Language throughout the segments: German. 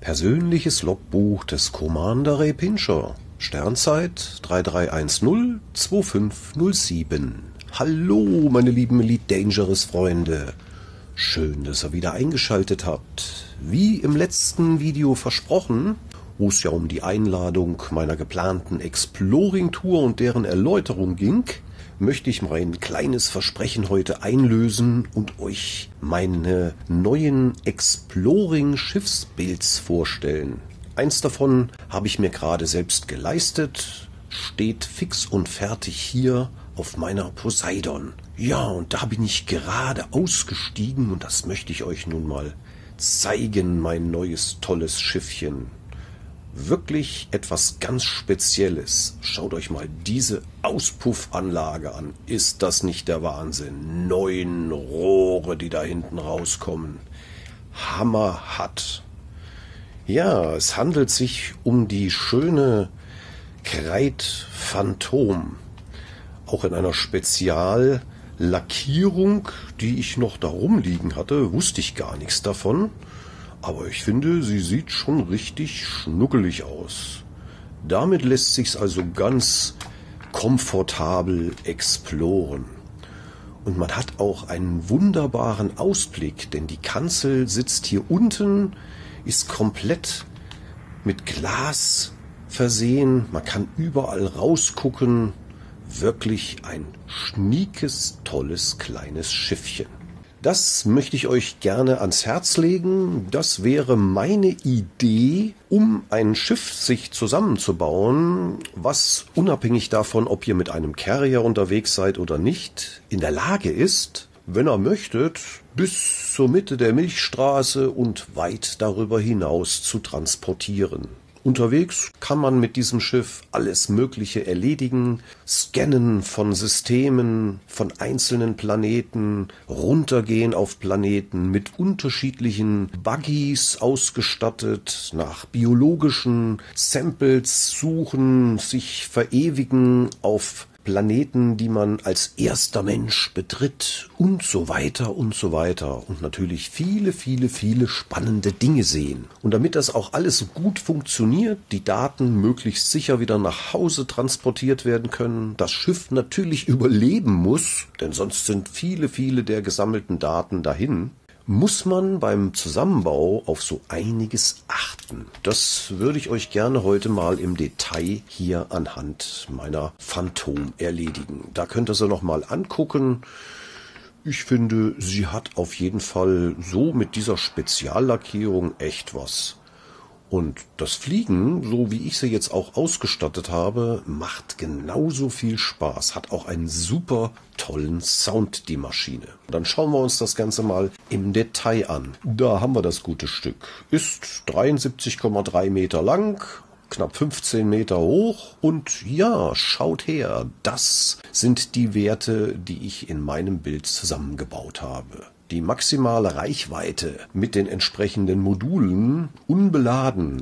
Persönliches Logbuch des Commander Ray Pincher. Sternzeit 3310-2507. Hallo, meine lieben Elite Dangerous Freunde. Schön, dass ihr wieder eingeschaltet habt. Wie im letzten Video versprochen, wo es ja um die Einladung meiner geplanten Exploring-Tour und deren Erläuterung ging, möchte ich mein kleines Versprechen heute einlösen und euch meine neuen Exploring-Schiffsbuilds vorstellen. Eins davon habe ich mir gerade selbst geleistet, steht fix und fertig hier auf meiner Poseidon. Ja, und da bin ich gerade ausgestiegen und das möchte ich euch nun mal zeigen, mein neues tolles Schiffchen. Wirklich etwas ganz Spezielles. Schaut euch mal diese Auspuffanlage an. Ist das nicht der Wahnsinn? 9 Rohre, die da hinten rauskommen. Hammerhart. Ja, es handelt sich um die schöne Kreit Phantom. Auch in einer Speziallackierung, die ich noch da rumliegen hatte, wusste ich gar nichts davon. Aber ich finde, sie sieht schon richtig schnuckelig aus. Damit lässt sich's also ganz komfortabel exploren. Und man hat auch einen wunderbaren Ausblick, denn die Kanzel sitzt hier unten, ist komplett mit Glas versehen. Man kann überall rausgucken. Wirklich ein schniekes, tolles, kleines Schiffchen. Das möchte ich euch gerne ans Herz legen. Das wäre meine Idee, um ein Schiff sich zusammenzubauen, was unabhängig davon, ob ihr mit einem Carrier unterwegs seid oder nicht, in der Lage ist, wenn ihr möchtet, bis zur Mitte der Milchstraße und weit darüber hinaus zu transportieren. Unterwegs kann man mit diesem Schiff alles Mögliche erledigen, scannen von Systemen, von einzelnen Planeten, runtergehen auf Planeten mit unterschiedlichen Buggies ausgestattet, nach biologischen Samples suchen, sich verewigen auf Planeten, die man als erster Mensch betritt und so weiter und so weiter. Und natürlich viele, viele, viele spannende Dinge sehen. Und damit das auch alles gut funktioniert, die Daten möglichst sicher wieder nach Hause transportiert werden können, das Schiff natürlich überleben muss, denn sonst sind viele, viele der gesammelten Daten dahin, muss man beim Zusammenbau auf so einiges achten. Das würde ich euch gerne heute mal im Detail hier anhand meiner Phantom erledigen. Da könnt ihr sie noch mal angucken. Ich finde, sie hat auf jeden Fall so mit dieser Speziallackierung echt was. Und das Fliegen, so wie ich sie jetzt auch ausgestattet habe, macht genauso viel Spaß. Hat auch einen super tollen Sound, die Maschine. Dann schauen wir uns das Ganze mal im Detail an. Da haben wir das gute Stück. Ist 73,3 Meter lang, knapp 15 Meter hoch und ja, schaut her, das sind die Werte, die ich in meinem Bild zusammengebaut habe. Die maximale Reichweite mit den entsprechenden Modulen unbeladen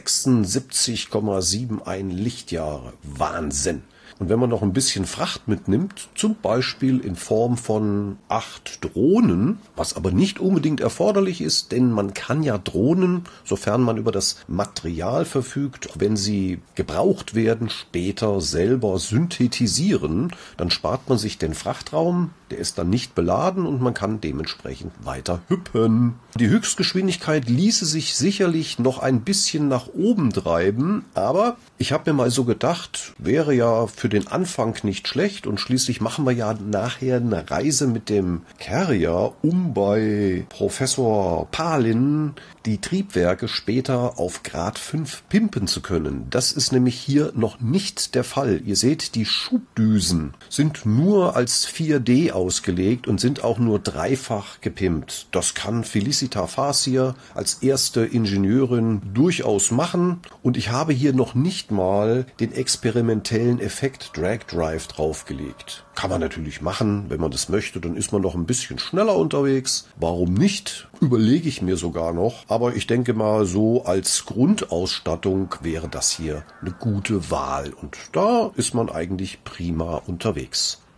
76,71 Lichtjahre. Wahnsinn! Und wenn man noch ein bisschen Fracht mitnimmt, zum Beispiel in Form von 8 Drohnen, was aber nicht unbedingt erforderlich ist, denn man kann ja Drohnen, sofern man über das Material verfügt, wenn sie gebraucht werden, später selber synthetisieren, dann spart man sich den Frachtraum, der ist dann nicht beladen und man kann dementsprechend weiter hüppen. Die Höchstgeschwindigkeit ließe sich sicherlich noch ein bisschen nach oben treiben, aber ich habe mir mal so gedacht, wäre ja für den Anfang nicht schlecht und schließlich machen wir ja nachher eine Reise mit dem Carrier, um bei Professor Palin die Triebwerke später auf Grad 5 pimpen zu können. Das ist nämlich hier noch nicht der Fall. Ihr seht, die Schubdüsen sind nur als 4D ausgelegt und sind auch nur dreifach gepimpt. Das kann Felicita Farsier als erste Ingenieurin durchaus machen und ich habe hier noch nicht mal den experimentellen Effekt Drag Drive draufgelegt. Kann man natürlich machen, wenn man das möchte, dann ist man noch ein bisschen schneller unterwegs. Warum nicht? Überlege ich mir sogar noch. Aber ich denke mal, so als Grundausstattung wäre das hier eine gute Wahl. Und da ist man eigentlich prima unterwegs.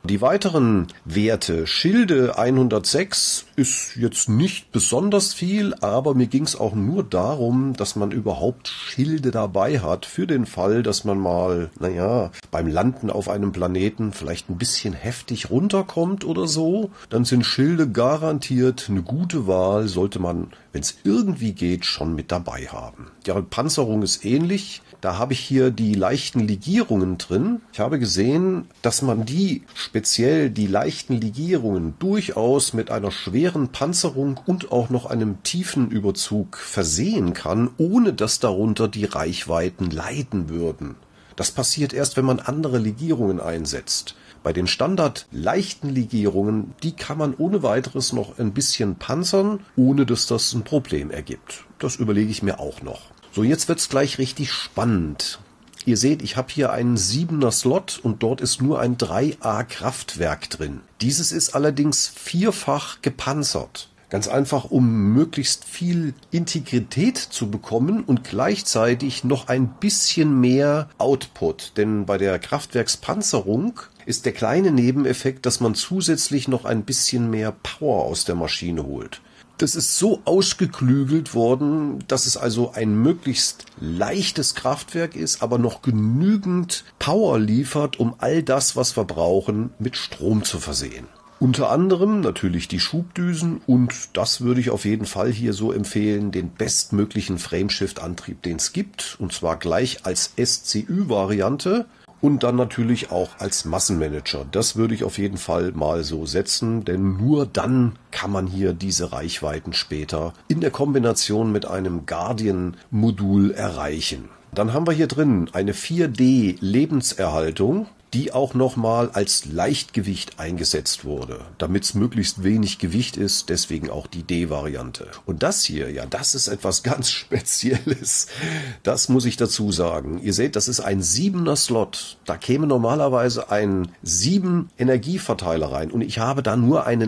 Die weiteren Werte, Schilde 106 ist jetzt nicht besonders viel, aber mir ging es auch nur darum, dass man überhaupt Schilde dabei hat, für den Fall, dass man mal, beim Landen auf einem Planeten vielleicht ein bisschen heftig runterkommt oder so. Dann sind Schilde garantiert eine gute Wahl, sollte man, wenn es irgendwie geht, schon mit dabei haben. Die Panzerung ist ähnlich. Da habe ich hier die leichten Legierungen drin. Ich habe gesehen, dass man speziell die leichten Legierungen, durchaus mit einer schweren Panzerung und auch noch einem tiefen Überzug versehen kann, ohne dass darunter die Reichweiten leiden würden. Das passiert erst, wenn man andere Legierungen einsetzt. Bei den Standard leichten Legierungen, die kann man ohne weiteres noch ein bisschen panzern, ohne dass das ein Problem ergibt. Das überlege ich mir auch noch. So, jetzt wird's gleich richtig spannend. Ihr seht, ich habe hier einen 7er Slot und dort ist nur ein 3A Kraftwerk drin. Dieses ist allerdings vierfach gepanzert. Ganz einfach, um möglichst viel Integrität zu bekommen und gleichzeitig noch ein bisschen mehr Output. Denn bei der Kraftwerkspanzerung ist der kleine Nebeneffekt, dass man zusätzlich noch ein bisschen mehr Power aus der Maschine holt. Das ist so ausgeklügelt worden, dass es also ein möglichst leichtes Kraftwerk ist, aber noch genügend Power liefert, um all das, was wir brauchen, mit Strom zu versehen. Unter anderem natürlich die Schubdüsen und das würde ich auf jeden Fall hier so empfehlen, den bestmöglichen Frameshift-Antrieb, den es gibt, und zwar gleich als SCÜ-Variante. Und dann natürlich auch als Massenmanager. Das würde ich auf jeden Fall mal so setzen, denn nur dann kann man hier diese Reichweiten später in der Kombination mit einem Guardian-Modul erreichen. Dann haben wir hier drin eine 4D-Lebenserhaltung, die auch nochmal als Leichtgewicht eingesetzt wurde, damit es möglichst wenig Gewicht ist, deswegen auch die D-Variante. Und das hier, ja, das ist etwas ganz Spezielles, das muss ich dazu sagen. Ihr seht, das ist ein 7er Slot, da käme normalerweise ein 7 Energieverteiler rein und ich habe da nur einen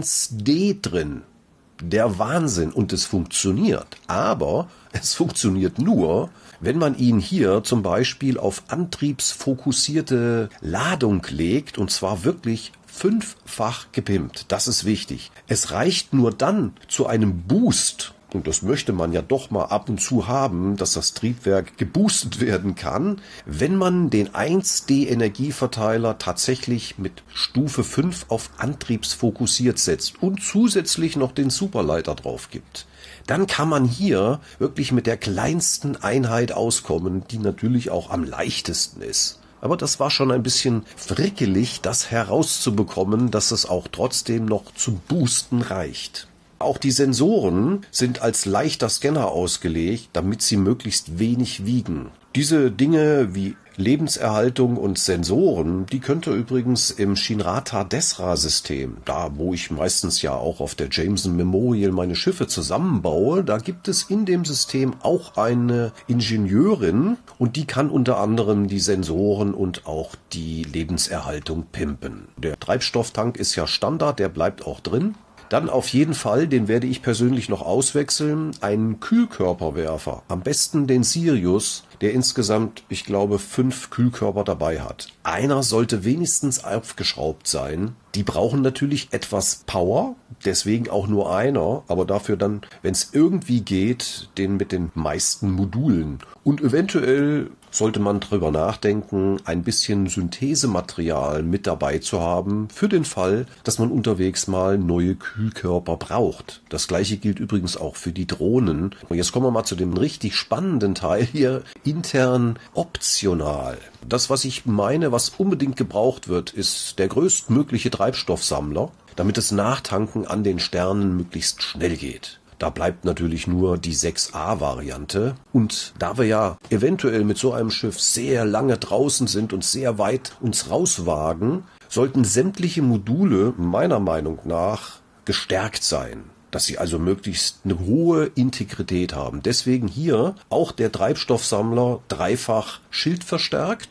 1D drin. Der Wahnsinn, und es funktioniert, aber es funktioniert nur, wenn man ihn hier zum Beispiel auf antriebsfokussierte Ladung legt, und zwar wirklich 5-fach gepimpt. Das ist wichtig. Es reicht nur dann zu einem Boost, und das möchte man ja doch mal ab und zu haben, dass das Triebwerk geboostet werden kann, wenn man den 1D Energieverteiler tatsächlich mit Stufe 5 auf antriebsfokussiert setzt und zusätzlich noch den Superleiter drauf gibt. Dann kann man hier wirklich mit der kleinsten Einheit auskommen, die natürlich auch am leichtesten ist. Aber das war schon ein bisschen frickelig, das herauszubekommen, dass es auch trotzdem noch zum Boosten reicht. Auch die Sensoren sind als leichter Scanner ausgelegt, damit sie möglichst wenig wiegen. Diese Dinge wie Lebenserhaltung und Sensoren, die könnt ihr übrigens im Shinrata Desra System, da wo ich meistens ja auch auf der Jameson Memorial meine Schiffe zusammenbaue, da gibt es in dem System auch eine Ingenieurin und die kann unter anderem die Sensoren und auch die Lebenserhaltung pimpen. Der Treibstofftank ist ja Standard, der bleibt auch drin. Dann auf jeden Fall, den werde ich persönlich noch auswechseln, einen Kühlkörperwerfer. Am besten den Sirius, der insgesamt, ich glaube, 5 Kühlkörper dabei hat. Einer sollte wenigstens aufgeschraubt sein. Die brauchen natürlich etwas Power, deswegen auch nur einer, aber dafür dann, wenn es irgendwie geht, den mit den meisten Modulen. Und eventuell sollte man drüber nachdenken, ein bisschen Synthesematerial mit dabei zu haben, für den Fall, dass man unterwegs mal neue Kühlkörper braucht. Das gleiche gilt übrigens auch für die Drohnen. Und jetzt kommen wir mal zu dem richtig spannenden Teil hier, intern optional. Das, was ich meine, was unbedingt gebraucht wird, ist der größtmögliche Treibstoffsammler, damit das Nachtanken an den Sternen möglichst schnell geht. Da bleibt natürlich nur die 6A-Variante. Und da wir ja eventuell mit so einem Schiff sehr lange draußen sind und sehr weit uns rauswagen, sollten sämtliche Module meiner Meinung nach gestärkt sein. Dass sie also möglichst eine hohe Integrität haben. Deswegen hier auch der Treibstoffsammler dreifach schildverstärkt.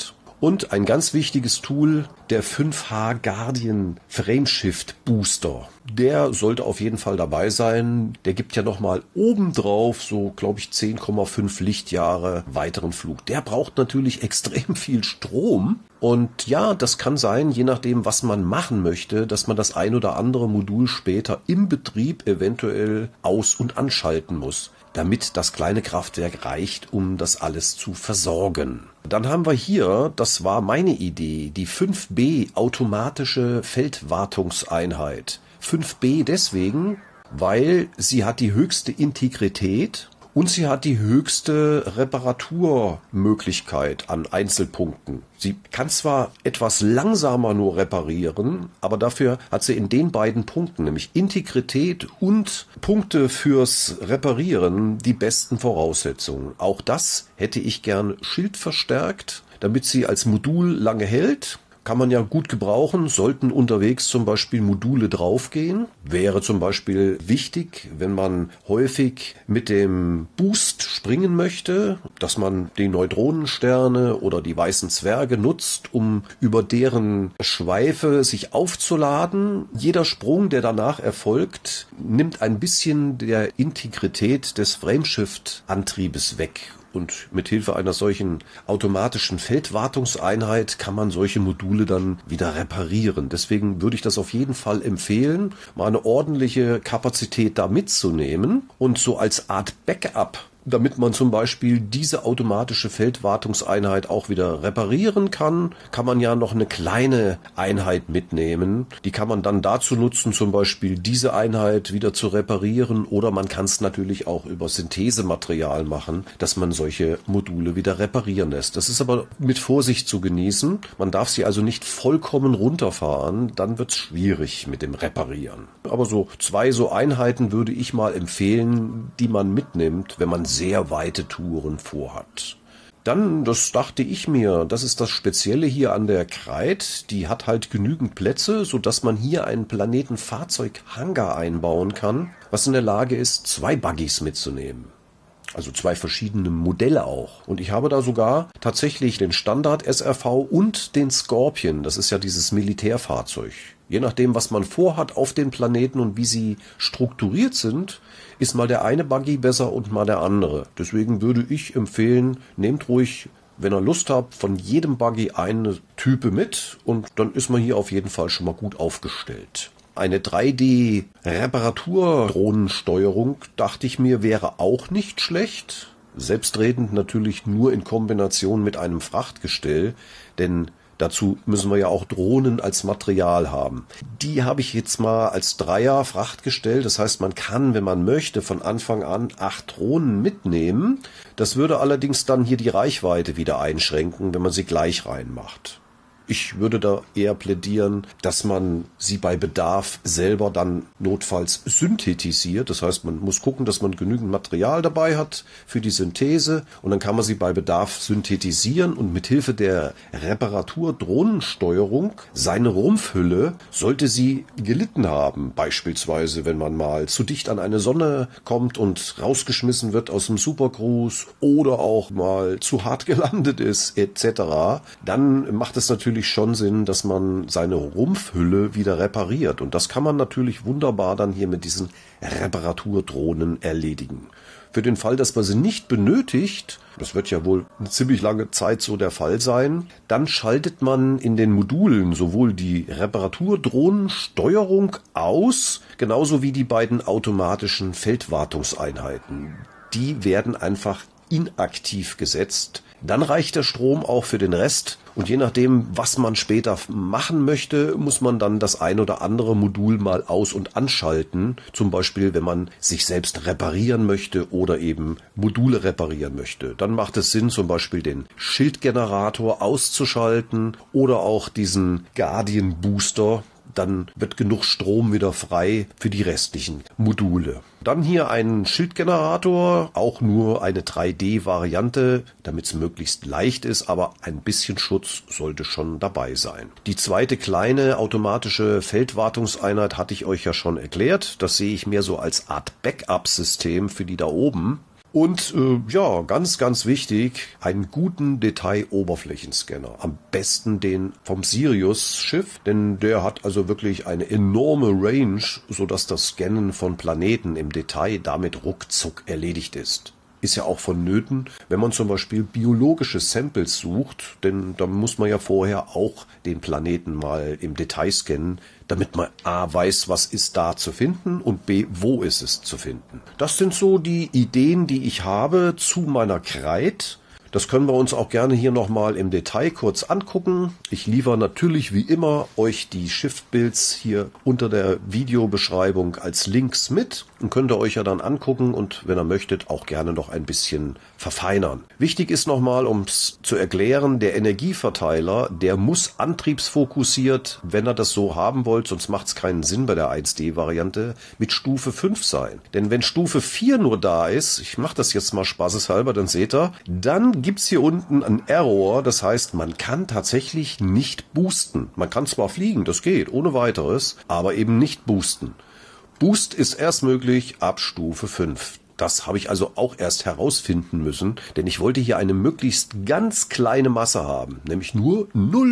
Und ein ganz wichtiges Tool, der 5H Guardian Frameshift Booster. Der sollte auf jeden Fall dabei sein. Der gibt ja nochmal obendrauf so, glaube ich, 10,5 Lichtjahre weiteren Flug. Der braucht natürlich extrem viel Strom. Und ja, das kann sein, je nachdem, was man machen möchte, dass man das ein oder andere Modul später im Betrieb eventuell aus- und anschalten muss, damit das kleine Kraftwerk reicht, um das alles zu versorgen. Dann haben wir hier, das war meine Idee, die 5B automatische Feldwartungseinheit. 5B deswegen, weil sie hat die höchste Integrität und sie hat die höchste Reparaturmöglichkeit an Einzelpunkten. Sie kann zwar etwas langsamer nur reparieren, aber dafür hat sie in den beiden Punkten, nämlich Integrität und Punkte fürs Reparieren, die besten Voraussetzungen. Auch das hätte ich gern schildverstärkt, damit sie als Modul lange hält. Kann man ja gut gebrauchen, sollten unterwegs zum Beispiel Module draufgehen. Wäre zum Beispiel wichtig, wenn man häufig mit dem Boost springen möchte, dass man die Neutronensterne oder die weißen Zwerge nutzt, um über deren Schweife sich aufzuladen. Jeder Sprung, der danach erfolgt, nimmt ein bisschen der Integrität des Frameshift-Antriebes weg. Und mit Hilfe einer solchen automatischen Feldwartungseinheit kann man solche Module dann wieder reparieren. Deswegen würde ich das auf jeden Fall empfehlen, mal eine ordentliche Kapazität da mitzunehmen und so als Art Backup, damit man zum Beispiel diese automatische Feldwartungseinheit auch wieder reparieren kann, kann man ja noch eine kleine Einheit mitnehmen. Die kann man dann dazu nutzen, zum Beispiel diese Einheit wieder zu reparieren, oder man kann es natürlich auch über Synthesematerial machen, dass man solche Module wieder reparieren lässt. Das ist aber mit Vorsicht zu genießen. Man darf sie also nicht vollkommen runterfahren, dann wird es schwierig mit dem Reparieren. Aber so 2 so Einheiten würde ich mal empfehlen, die man mitnimmt, wenn man sehr weite Touren vorhat. Dann, das dachte ich mir, das ist das Spezielle hier an der Kreit, die hat halt genügend Plätze, sodass man hier einen Planetenfahrzeug-Hangar einbauen kann, was in der Lage ist, 2 Buggies mitzunehmen. Also 2 verschiedene Modelle auch. Und ich habe da sogar tatsächlich den Standard SRV und den Scorpion. Das ist ja dieses Militärfahrzeug. Je nachdem, was man vorhat auf den Planeten und wie sie strukturiert sind, ist mal der eine Buggy besser und mal der andere. Deswegen würde ich empfehlen, nehmt ruhig, wenn ihr Lust habt, von jedem Buggy eine Type mit und dann ist man hier auf jeden Fall schon mal gut aufgestellt. Eine 3D-Reparatur-Drohnensteuerung, dachte ich mir, wäre auch nicht schlecht. Selbstredend natürlich nur in Kombination mit einem Frachtgestell, denn dazu müssen wir ja auch Drohnen als Material haben. Die habe ich jetzt mal als 3er Frachtgestell. Das heißt, man kann, wenn man möchte, von Anfang an 8 Drohnen mitnehmen. Das würde allerdings dann hier die Reichweite wieder einschränken, wenn man sie gleich reinmacht. Ich würde da eher plädieren, dass man sie bei Bedarf selber dann notfalls synthetisiert. Das heißt, man muss gucken, dass man genügend Material dabei hat für die Synthese und dann kann man sie bei Bedarf synthetisieren und mit Hilfe der Reparatur-Drohnensteuerung seine Rumpfhülle, sollte sie gelitten haben, beispielsweise wenn man mal zu dicht an eine Sonne kommt und rausgeschmissen wird aus dem Supercruise oder auch mal zu hart gelandet ist etc., dann macht es natürlich schon Sinn, dass man seine Rumpfhülle wieder repariert. Und das kann man natürlich wunderbar dann hier mit diesen Reparaturdrohnen erledigen. Für den Fall, dass man sie nicht benötigt, das wird ja wohl eine ziemlich lange Zeit so der Fall sein, dann schaltet man in den Modulen sowohl die Reparaturdrohnensteuerung aus, genauso wie die beiden automatischen Feldwartungseinheiten. Die werden einfach inaktiv gesetzt. Dann reicht der Strom auch für den Rest und je nachdem, was man später machen möchte, muss man dann das ein oder andere Modul mal aus- und anschalten. Zum Beispiel, wenn man sich selbst reparieren möchte oder eben Module reparieren möchte. Dann macht es Sinn, zum Beispiel den Schildgenerator auszuschalten oder auch diesen Guardian Booster. Dann wird genug Strom wieder frei für die restlichen Module. Dann hier ein Schildgenerator, auch nur eine 3D-Variante, damit es möglichst leicht ist, aber ein bisschen Schutz sollte schon dabei sein. Die zweite kleine automatische Feldwartungseinheit hatte ich euch ja schon erklärt. Das sehe ich mehr so als Art Backup-System für die da oben. Und ja, ganz, ganz wichtig, einen guten Detail-Oberflächenscanner. Am besten den vom Sirius-Schiff, denn der hat also wirklich eine enorme Range, sodass das Scannen von Planeten im Detail damit ruckzuck erledigt ist. Ist ja auch vonnöten, wenn man zum Beispiel biologische Samples sucht, denn da muss man ja vorher auch den Planeten mal im Detail scannen, damit man A weiß, was ist da zu finden und B, wo ist es zu finden. Das sind so die Ideen, die ich habe zu meiner Kreit. Das können wir uns auch gerne hier nochmal im Detail kurz angucken. Ich liefere natürlich wie immer euch die Shift-Builds hier unter der Videobeschreibung als Links mit und könnt ihr euch ja dann angucken und wenn ihr möchtet auch gerne noch ein bisschen verfeinern. Wichtig ist nochmal, um es zu erklären, der Energieverteiler, der muss antriebsfokussiert, wenn ihr das so haben wollt, sonst macht es keinen Sinn bei der 1D-Variante, mit Stufe 5 sein. Denn wenn Stufe 4 nur da ist, ich mache das jetzt mal spaßeshalber, dann seht ihr, dann gibt's hier unten einen Error, das heißt, man kann tatsächlich nicht boosten. Man kann zwar fliegen, das geht, ohne weiteres, aber eben nicht boosten. Boost ist erst möglich ab Stufe 5. Das habe ich also auch erst herausfinden müssen, denn ich wollte hier eine möglichst ganz kleine Masse haben, nämlich nur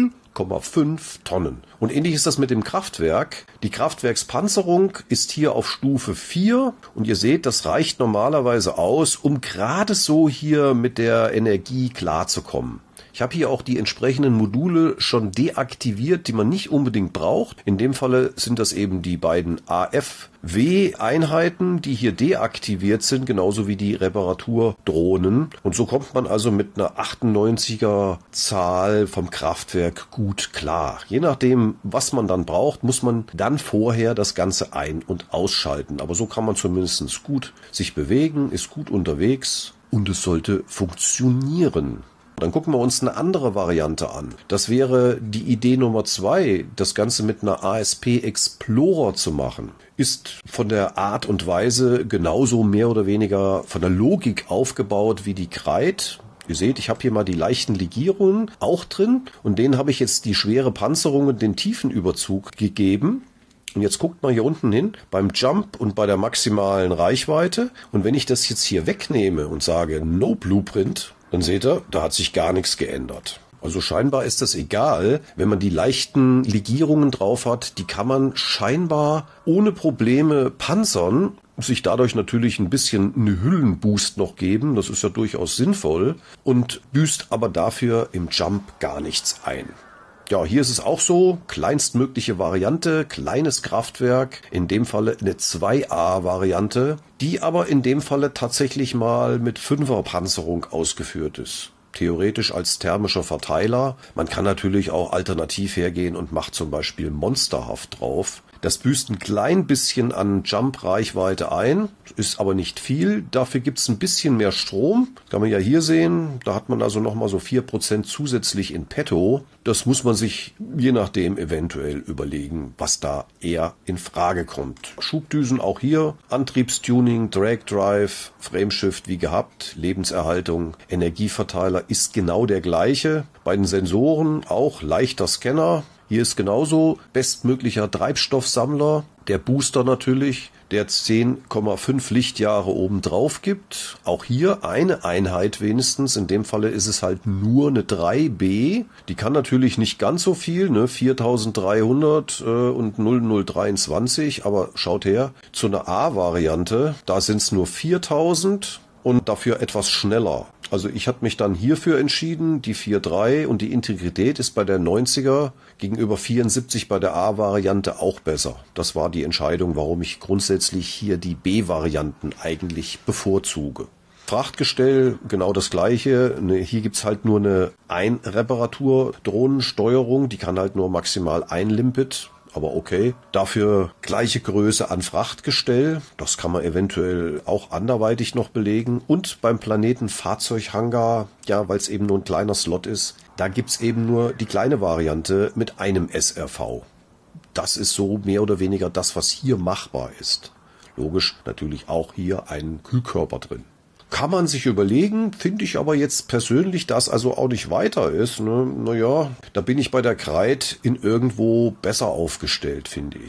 0,5 Tonnen. Und ähnlich ist das mit dem Kraftwerk. Die Kraftwerkspanzerung ist hier auf Stufe 4 und ihr seht, das reicht normalerweise aus, um gerade so hier mit der Energie klarzukommen. Ich habe hier auch die entsprechenden Module schon deaktiviert, die man nicht unbedingt braucht. In dem Falle sind das eben die beiden AFW-Einheiten, die hier deaktiviert sind, genauso wie die Reparaturdrohnen. Und so kommt man also mit einer 98er Zahl vom Kraftwerk gut klar. Je nachdem, was man dann braucht, muss man dann vorher das Ganze ein- und ausschalten. Aber so kann man zumindest gut sich bewegen, ist gut unterwegs und es sollte funktionieren. Dann gucken wir uns eine andere Variante an. Das wäre die Idee Nummer 2, das Ganze mit einer ASP Explorer zu machen. Ist von der Art und Weise genauso mehr oder weniger von der Logik aufgebaut wie die Kreit. Ihr seht, ich habe hier mal die leichten Legierungen auch drin und denen habe ich jetzt die schwere Panzerung und den Tiefenüberzug gegeben. Und jetzt guckt mal hier unten hin, beim Jump und bei der maximalen Reichweite. Und wenn ich das jetzt hier wegnehme und sage No Blueprint, dann seht ihr, da hat sich gar nichts geändert. Also scheinbar ist das egal, wenn man die leichten Legierungen drauf hat, die kann man scheinbar ohne Probleme panzern, sich dadurch natürlich ein bisschen eine Hüllenboost noch geben, das ist ja durchaus sinnvoll, und büßt aber dafür im Jump gar nichts ein. Ja, hier ist es auch so, kleinstmögliche Variante, kleines Kraftwerk, in dem Falle eine 2A-Variante, die aber in dem Falle tatsächlich mal mit 5er Panzerung ausgeführt ist. Theoretisch als thermischer Verteiler. Man kann natürlich auch alternativ hergehen und macht zum Beispiel Monsterhaft drauf. Das büßt ein klein bisschen an Jump-Reichweite ein, ist aber nicht viel. Dafür gibt es ein bisschen mehr Strom. Kann man ja hier sehen. Da hat man also nochmal so 4% zusätzlich in petto. Das muss man sich je nachdem eventuell überlegen, was da eher in Frage kommt. Schubdüsen auch hier. Antriebstuning, Drag Drive, Frameshift wie gehabt. Lebenserhaltung, Energieverteiler ist genau der gleiche. Bei den Sensoren auch leichter Scanner. Hier ist genauso bestmöglicher Treibstoffsammler, der Booster natürlich, der 10,5 Lichtjahre oben drauf gibt. Auch hier eine Einheit wenigstens, in dem Falle ist es halt nur eine 3B. Die kann natürlich nicht ganz so viel, ne? 4300 und 0023, aber schaut her, zu einer A-Variante, da sind es nur 4000 und dafür etwas schneller. Also ich habe mich dann hierfür entschieden, die 4.3 und die Integrität ist bei der 90er gegenüber 74 bei der A-Variante auch besser. Das war die Entscheidung, warum ich grundsätzlich hier die B-Varianten eigentlich bevorzuge. Frachtgestell, genau das gleiche. Hier gibt's halt nur eine Einreparatur-Drohnensteuerung, die kann halt nur maximal ein Limpet. Aber okay, dafür gleiche Größe an Frachtgestell, das kann man eventuell auch anderweitig noch belegen. Und beim Planeten Fahrzeughangar, ja, weil es eben nur ein kleiner Slot ist, da gibt's eben nur die kleine Variante mit einem SRV. Das ist so mehr oder weniger das, was hier machbar ist. Logisch natürlich auch hier ein Kühlkörper drin. Kann man sich überlegen, finde ich aber jetzt persönlich, dass also auch nicht weiter ist. Ne? Naja, da bin ich bei der Kreit in irgendwo besser aufgestellt, finde ich.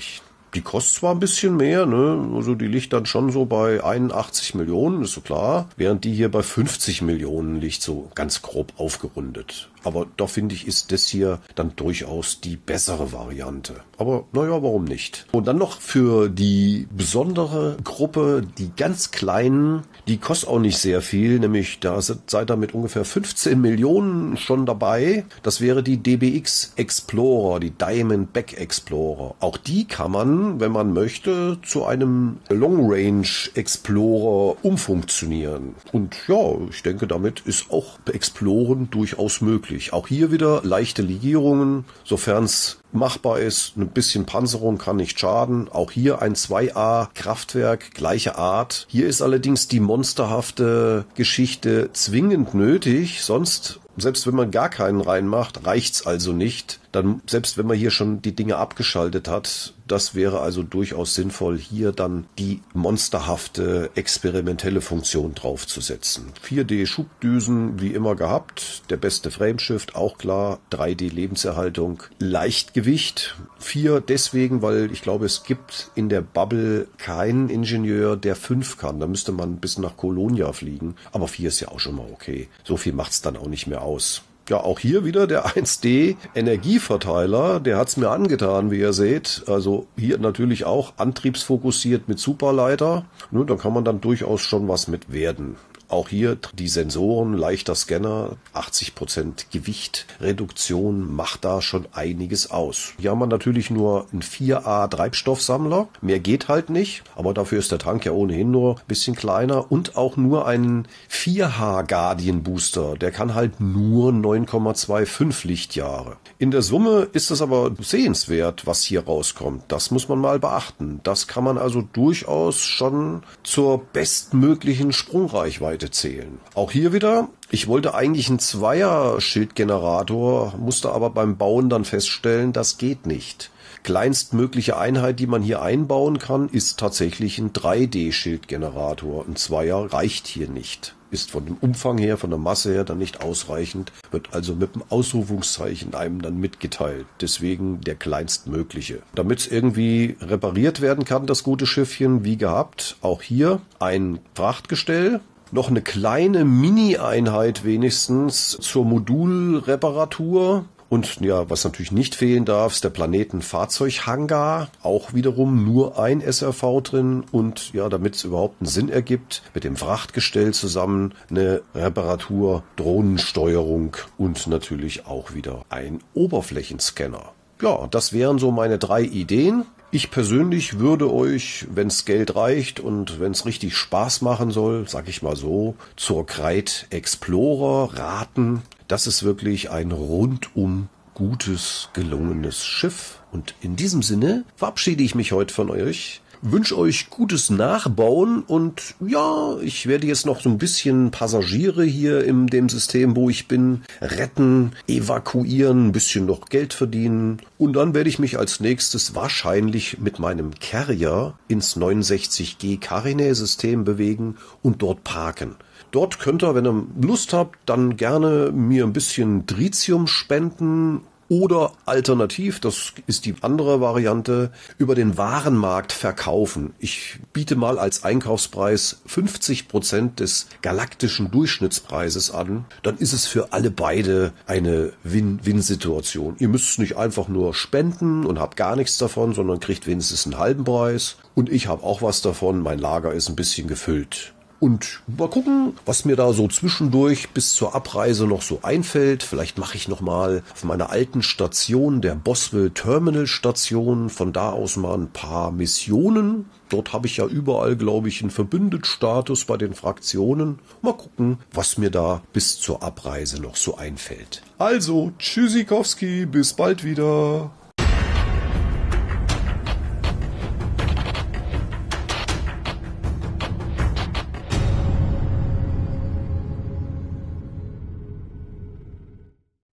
Die kostet zwar ein bisschen mehr, ne? Also die liegt dann schon so bei 81 Millionen, ist so klar, während die hier bei 50 Millionen liegt, so ganz grob aufgerundet. Aber doch finde ich, ist das hier dann durchaus die bessere Variante. Aber naja, warum nicht? Und dann noch für die besondere Gruppe, die ganz kleinen, die kostet auch nicht sehr viel, nämlich da seid ihr mit ungefähr 15 Millionen schon dabei. Das wäre die DBX Explorer, die Diamondback Explorer. Auch die kann man, wenn man möchte, zu einem Long Range Explorer umfunktionieren. Und ja, ich denke, damit ist auch Exploren durchaus möglich. Auch hier wieder leichte Legierungen, sofern es machbar ist. Ein bisschen Panzerung kann nicht schaden. Auch hier ein 2A Kraftwerk, gleiche Art. Hier ist allerdings die monsterhafte Geschichte zwingend nötig, sonst, selbst wenn man gar keinen reinmacht, reicht's also nicht. Dann, selbst wenn man hier schon die Dinge abgeschaltet hat, das wäre also durchaus sinnvoll, hier dann die monsterhafte experimentelle Funktion draufzusetzen. 4D Schubdüsen wie immer gehabt, der beste Frameshift, auch klar, 3D Lebenserhaltung, Leichtgewicht, 4 deswegen, weil ich glaube, es gibt in der Bubble keinen Ingenieur, der 5 kann. Da müsste man bis nach Colonia fliegen, aber 4 ist ja auch schon mal okay. So viel macht's dann auch nicht mehr aus. Ja, auch hier wieder der 1D Energieverteiler, der hat's mir angetan, wie ihr seht. Also hier natürlich auch antriebsfokussiert mit Superleiter. Ne, da kann man dann durchaus schon was mit werden. Auch hier die Sensoren, leichter Scanner, 80% Gewichtreduktion macht da schon einiges aus. Hier haben wir natürlich nur einen 4A Treibstoffsammler. Mehr geht halt nicht, aber dafür ist der Tank ja ohnehin nur ein bisschen kleiner und auch nur einen 4H Guardian Booster. Der kann halt nur 9,25 Lichtjahre. In der Summe ist es aber sehenswert, was hier rauskommt. Das muss man mal beachten. Das kann man also durchaus schon zur bestmöglichen Sprungreichweite zählen. Auch hier wieder, ich wollte eigentlich einen Zweier-Schildgenerator, musste aber beim Bauen dann feststellen, das geht nicht. Kleinstmögliche Einheit, die man hier einbauen kann, ist tatsächlich ein 3D-Schildgenerator. Ein Zweier reicht hier nicht. Ist von dem Umfang her, von der Masse her dann nicht ausreichend, wird also mit dem Ausrufungszeichen einem dann mitgeteilt. Deswegen der kleinstmögliche. Damit es irgendwie repariert werden kann, das gute Schiffchen, wie gehabt, auch hier ein Frachtgestell. Noch eine kleine Mini-Einheit wenigstens zur Modulreparatur. Und ja, was natürlich nicht fehlen darf, ist der Planetenfahrzeughangar. Auch wiederum nur ein SRV drin. Und ja, damit es überhaupt einen Sinn ergibt, mit dem Frachtgestell zusammen eine Reparatur, Drohnensteuerung und natürlich auch wieder ein Oberflächenscanner. Ja, das wären so meine 3 Ideen. Ich persönlich würde euch, wenn's Geld reicht und wenn's richtig Spaß machen soll, sag ich mal so, zur Kreit Explorer raten. Das ist wirklich ein rundum gutes, gelungenes Schiff. Und in diesem Sinne verabschiede ich mich heute von euch. Wünsche euch gutes Nachbauen und ja, ich werde jetzt noch so ein bisschen Passagiere hier in dem System, wo ich bin, retten, evakuieren, ein bisschen noch Geld verdienen und dann werde ich mich als nächstes wahrscheinlich mit meinem Carrier ins 69G Carinae-System bewegen und dort parken. Dort könnt ihr, wenn ihr Lust habt, dann gerne mir ein bisschen Tritium spenden. Oder alternativ, das ist die andere Variante, über den Warenmarkt verkaufen. Ich biete mal als Einkaufspreis 50% des galaktischen Durchschnittspreises an. Dann ist es für alle beide eine Win-Win-Situation. Ihr müsst nicht einfach nur spenden und habt gar nichts davon, sondern kriegt wenigstens einen halben Preis. Und ich habe auch was davon, mein Lager ist ein bisschen gefüllt. Und mal gucken, was mir da so zwischendurch bis zur Abreise noch so einfällt. Vielleicht mache ich noch mal auf meiner alten Station, der Boswell Terminal Station, von da aus mal ein paar Missionen. Dort habe ich ja überall, glaube ich, einen Verbündet-Status bei den Fraktionen. Mal gucken, was mir da bis zur Abreise noch so einfällt. Also, Tschüssikowski, bis bald wieder.